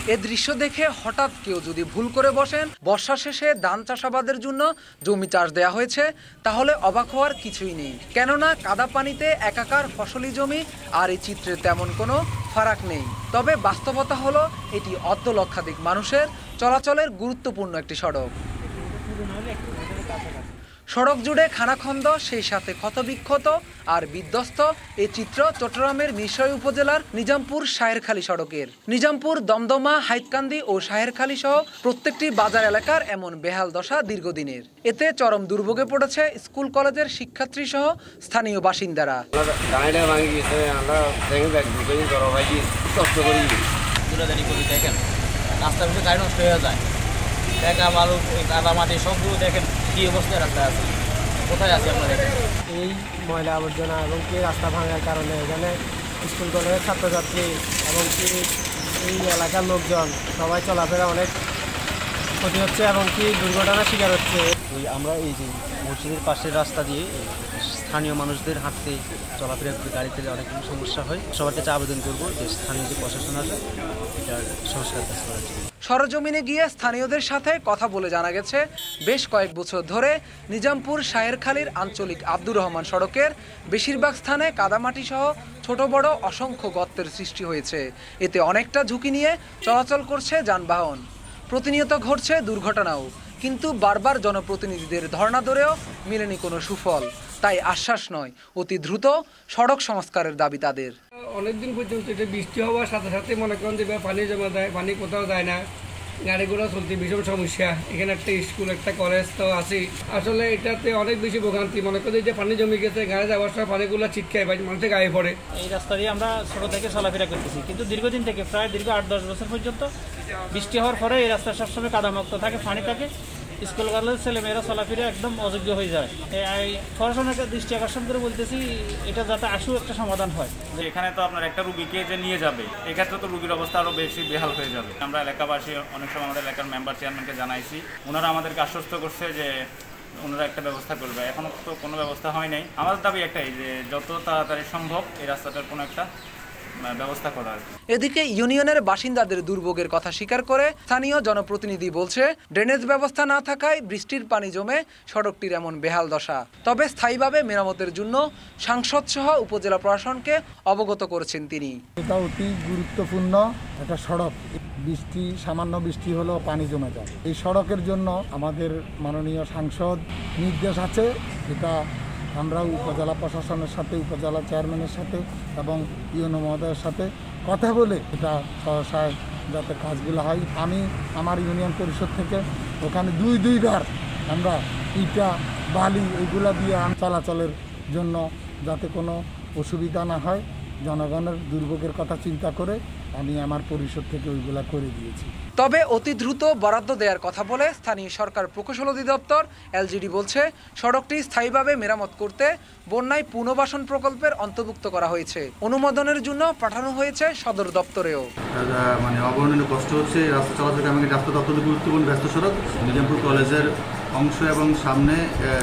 এ দৃশ্য দেখে হঠাৎ কেউ যদি ভুল করে বসেন বর্ষা শেষে ধান চাষাবাদের জন্য জমি চাষ দেয়া হয়েছে তাহলে অবাক হওয়ার কিছুই নেই। কেননা কাদা পানিতে একাকার ফসলি জমি আর এই চিত্রে তেমন কোনো ফারাক নেই। তবে বাস্তবতা হলো এটি অর্ধ লক্ষাধিক মানুষের চলাচলের গুরুত্বপূর্ণ একটি সড়ক। সড়ক জুড়ে খানাখন্দ, সেই সাথে ক্ষতবিক্ষত আর বিধ্বস্ত এই চিত্র চট্টগ্রামের মিরসরাই উপজেলার নিজামপুর শাহেরখালী সড়কের। নিজামপুর, দমদমা, হাইতকান্দি ও শাহেরখালী সহ প্রত্যেকটি বাজার এলাকার এমন বেহাল দশা দীর্ঘদিনের। এতে চরম দুর্ভোগে পড়েছে স্কুল কলেজের শিক্ষার্থী সহ স্থানীয় বাসিন্দারা। দেখেন কি অবস্থায় রাস্তা আছে, কোথায় আছে আপনারা? এই ময়লা আবর্জনা এবং কি রাস্তা ভাঙার কারণে এখানে স্কুল কলেজের ছাত্রছাত্রী এবং কি এই এলাকার লোকজন সবাই চলাফেরা অনেক ক্ষতি হচ্ছে এবং কি দুর্ঘটনার শিকার হচ্ছে। আমরা এই যে মসজিদের পাশের রাস্তা দিয়ে স্থানীয় মানুষদের হাঁটতে চলাফেরা গাড়িতে অনেক সমস্যা হয়। সবার কাছে আবেদন করবো যে স্থানীয় যে প্রশাসন আছে এটার সংস্কার কাজ করার জন্য। সরজমিনে গিয়ে স্থানীয়দের সাথে কথা বলে জানা গেছে, বেশ কয়েক বছর ধরে নিজামপুর শাহেরখালীর আঞ্চলিক আব্দুর রহমান সড়কের বেশিরভাগ স্থানে কাদামাটি সহ ছোট বড় অসংখ্য গর্তের সৃষ্টি হয়েছে। এতে অনেকটা ঝুঁকি নিয়ে চলাচল করছে যানবাহন। প্রতিনিয়ত ঘটছে দুর্ঘটনাও, কিন্তু বারবার জনপ্রতিনিধিদের ধর্ণা ধরেও মেলেনি কোনো সুফল। তাই আশ্বাস নয়, অতি দ্রুত সড়ক সংস্কারের দাবি তাদের। অনেকদিন পর্যন্ত এটা বৃষ্টি হওয়ার সাথে সাথে মনে করেন যে পানি জমা দেয়, পানি কোথাও যায় না, গাড়ি ঘোড়া চলতে ভীষণ সমস্যা। এখানে একটা স্কুল, একটা কলেজ তো আছে, আসলে এটাতে অনেক বেশি ভোগান্তি। মনে করি যে পানি জমে গেছে, গাড়ি যাওয়ার সময় পানিগুলো ছিটকায় মানুষের গায়ে পড়ে। এই রাস্তা দিয়ে আমরা ছোট থেকে চলাফেরা করতেছি, কিন্তু দীর্ঘদিন থেকে প্রায় দীর্ঘ 8-10 বছর পর্যন্ত বৃষ্টি হওয়ার পরে এই রাস্তা সবসময় কাদামুক্ত থাকে, পানি থাকে। স্কুল কলেজের ছেলেমেয়েরা চলাফেরা একদম অযোগ্য হয়ে যায়। এই প্রশাসনের দৃষ্টি আকর্ষণ করে বলতেছি এটা যাতে আসু একটা সমাধান হয়। এখানে তো আপনার একটা রুগীকে যে নিয়ে যাবে, এক্ষেত্রে তো রুগীর অবস্থা আরও বেশি বেহাল হয়ে যাবে। আমরা এলাকাবাসী অনেক সময় আমাদের এলাকার মেম্বার চেয়ারম্যানকে জানাইছি, ওনারা আমাদেরকে আশ্বস্ত করছে যে ওনারা একটা ব্যবস্থা করবে। এখনও তো কোনো ব্যবস্থা হয় নাই। আমাদের দাবি একটাই যে যত তাড়াতাড়ি সম্ভব এই রাস্তাটার কোনো একটা ব্যবস্থা করার। এদিকে ইউনিয়নের বাসিন্দাদের দুর্ভোগের কথা স্বীকার করে স্থানীয় জনপ্রতিনিধি বলছে, ড্রেনেজ ব্যবস্থা না থাকায় বৃষ্টির পানি জমে সড়কটির এমন বেহাল দশা। তবে স্থায়ীভাবে মেরামতের জন্য সাংসদ সহ উপজেলা প্রশাসনকে অবগত করেছেন তিনি। এটা অতি গুরুত্বপূর্ণ একটা সড়ক। সামান্য বৃষ্টি হলেও পানি জমে যায়। এই সড়কের জন্য আমাদের মাননীয় সাংসদ নির্দেশ আছে, এটা আমরা উপজেলা প্রশাসনের সাথে, উপজেলা চেয়ারম্যানের সাথে এবং ইউনো মহোদয়ের সাথে কথা বলে এটা সহসায় যাতে কাজগুলো হয়। আমি আমার ইউনিয়ন পরিষদ থেকে ওখানে দুইবার আমরা ইটা, বালি এগুলো দিয়ে চলাচলের জন্য যাতে কোনো অসুবিধা না হয়, জনগণের দুর্ভোগের কথা চিন্তা করে আমি আমার পরিষদ থেকে ওইগুলা করে দিয়েছি। তবে অতি দ্রুত বরাদ্দ দেওয়ার কথা বলে স্থানীয় সরকার প্রকৌশল অধিদপ্তর এলজিডি বলছে, সড়কটি স্থায়ীভাবে মেরামত করতে বন্যায় পুনর্বাসন প্রকল্পের অন্তর্ভুক্ত করা হয়েছে। অনুমোদনের জন্য পাঠানো হয়েছে সদর দপ্তরেও। মানে অবর্ণনীয় কষ্ট হচ্ছে রাস্তা চলাচল। আমাকে রাস্তা অত্যন্ত গুরুত্বপূর্ণ ব্যস্ত সড়ক। নিজামপুর কলেজের অংশ এবং সামনে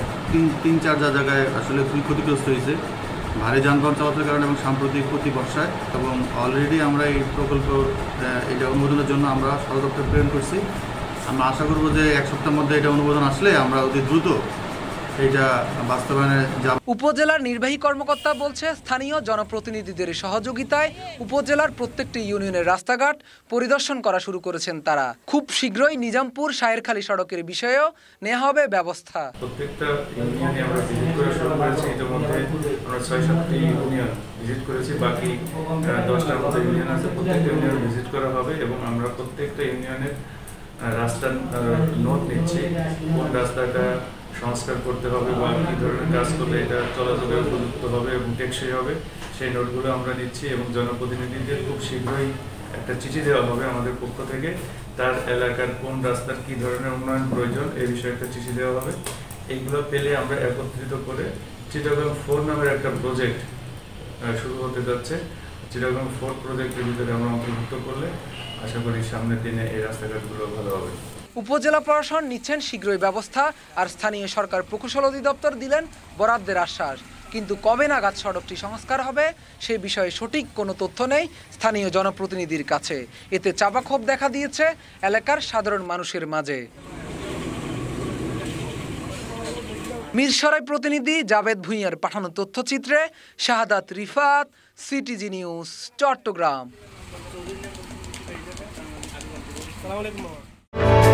3-4 জায়গায় আসলে খুবই ক্ষতিগ্রস্ত হয়েছে ভারী যানবাহন চলাচলের কারণে এবং সাম্প্রতিক প্রতি বর্ষায়। এবং অলরেডি আমরা এই প্রকল্প এটা অনুমোদনের জন্য আমরা সদর দপ্তর প্রেরণ করছি। আমরা আশা করব যে 1 সপ্তাহের মধ্যে এটা অনুমোদন আসলে আমরা অতি দ্রুত এটা বাস্তবায়নে যাব। উপজেলার নির্বাহী কর্মকর্তা বলছে, স্থানীয় জনপ্রতিনিধিদের সহযোগিতায় উপজেলার প্রত্যেকটি ইউনিয়নের রাস্তাঘাট পরিদর্শন করা শুরু করেছেন তারা। খুব শীঘ্রই নিজামপুর শাহেরখালী সড়কের বিষয়েও নেওয়া হবে ব্যবস্থা। প্রত্যেকটা ইউনিয়নে আমরা ভিজিট করা শুরু করেছি। ইতিমধ্যে আমরা 6-7টি ইউনিয়ন ভিজিট করেছি, বাকি 10টার মতো ইউনিয়ন আছে। প্রত্যেকটা ইউনিয়ন ভিজিট করা হবে এবং আমরা প্রত্যেকটা ইউনিয়নের রাস্তার নোট নিচ্ছি, কোন রাস্তাটা সংস্কার করতে হবে বা কী ধরনের কাজ করলে এটা চলাচলে উপযুক্ত হবে এবং টেকসই হবে, সেই নোটগুলো আমরা নিচ্ছি। এবং জনপ্রতিনিধিদের খুব শীঘ্রই একটা চিঠি দেওয়া হবে আমাদের পক্ষ থেকে, তার এলাকার কোন রাস্তার কী ধরনের উন্নয়ন প্রয়োজন এই বিষয়ে একটা চিঠি দেওয়া হবে। এইগুলো পেলে আমরা একত্রিত করে চিটাগং 4 নামের একটা প্রজেক্ট শুরু হতে যাচ্ছে। চিটাগং 4 প্রজেক্টের ভিতরে আমরা অন্তর্ভুক্ত করলে আশা করি সামনের দিনে এই রাস্তাঘাটগুলো ভালো হবে। উপজেলা প্রশাসন নিচ্ছেন শীঘ্রই ব্যবস্থা, আর স্থানীয় সরকার প্রকৌশল অধিদপ্তর দিলেন বরাদ্দের আশ্বাস। কিন্তু কবে নাগাদ সড়কটি সংস্কার হবে সে বিষয়ে সঠিক কোনো তথ্য নেই স্থানীয় জনপ্রতিনিধির কাছে। এতে চাপা ক্ষোভ দেখা দিয়েছে এলাকার সাধারণ মানুষের মাঝে। মিরসরাই প্রতিনিধি জাবেদ ভুঁইয়ার পাঠানো তথ্যচিত্রে শাহাদাত রিফাত, সিটিজি নিউজ, চট্টগ্রাম।